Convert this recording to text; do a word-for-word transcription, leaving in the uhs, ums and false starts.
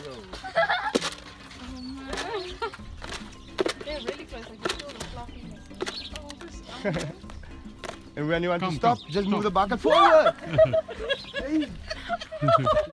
They're really close. I can feel the fluffiness. Oh, just, And when you want Come, to stop, come, just stop. move the bucket forward. Hey.